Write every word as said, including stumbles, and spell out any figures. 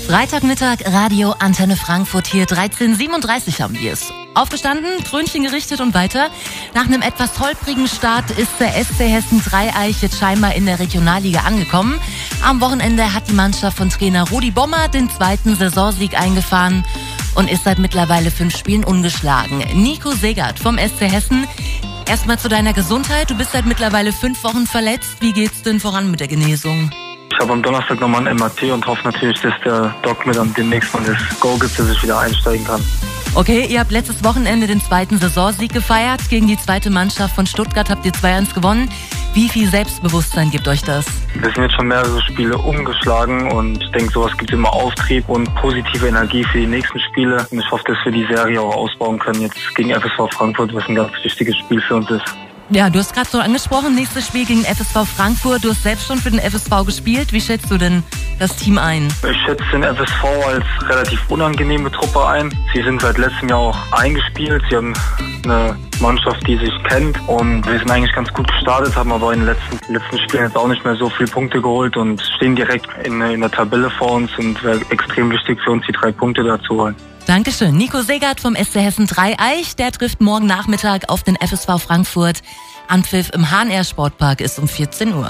Freitagmittag, Radio Antenne Frankfurt hier, dreizehn Uhr siebenunddreißig haben wir es. Aufgestanden, Krönchen gerichtet und weiter. Nach einem etwas holprigen Start ist der S C Hessen Dreieich jetzt scheinbar in der Regionalliga angekommen. Am Wochenende hat die Mannschaft von Trainer Rudi Bommer den zweiten Saisonsieg eingefahren und ist seit mittlerweile fünf Spielen ungeschlagen. Nico Segert vom S C Hessen. Erstmal zu deiner Gesundheit. Du bist seit mittlerweile fünf Wochen verletzt. Wie geht's denn voran mit der Genesung? Ich habe am Donnerstag nochmal ein M R T und hoffe natürlich, dass der Doc mir dann demnächst mal das Go gibt, dass ich wieder einsteigen kann. Okay, ihr habt letztes Wochenende den zweiten Saisonsieg gefeiert. Gegen die zweite Mannschaft von Stuttgart habt ihr zwei eins gewonnen. Wie viel Selbstbewusstsein gibt euch das? Wir sind jetzt schon mehrere Spiele umgeschlagen und ich denke, sowas gibt immer Auftrieb und positive Energie für die nächsten Spiele. Und ich hoffe, dass wir die Serie auch ausbauen können jetzt gegen F S V Frankfurt, was ein ganz wichtiges Spiel für uns ist. Ja, du hast gerade so angesprochen, nächstes Spiel gegen F S V Frankfurt. Du hast selbst schon für den F S V gespielt. Wie schätzt du denn das Team ein? Ich schätze den F S V als relativ unangenehme Truppe ein. Sie sind seit letztem Jahr auch eingespielt. Sie haben eine Mannschaft, die sich kennt. Und wir sind eigentlich ganz gut gestartet, haben aber in den letzten, letzten Spielen jetzt auch nicht mehr so viele Punkte geholt und stehen direkt in, in der Tabelle vor uns. Und wäre extrem wichtig für uns, die drei Punkte da zu holen. Dankeschön. Nico Segert vom S C Hessen Dreieich, der trifft morgen Nachmittag auf den F S V Frankfurt. Anpfiff im Hahn Air Sportpark ist um vierzehn Uhr.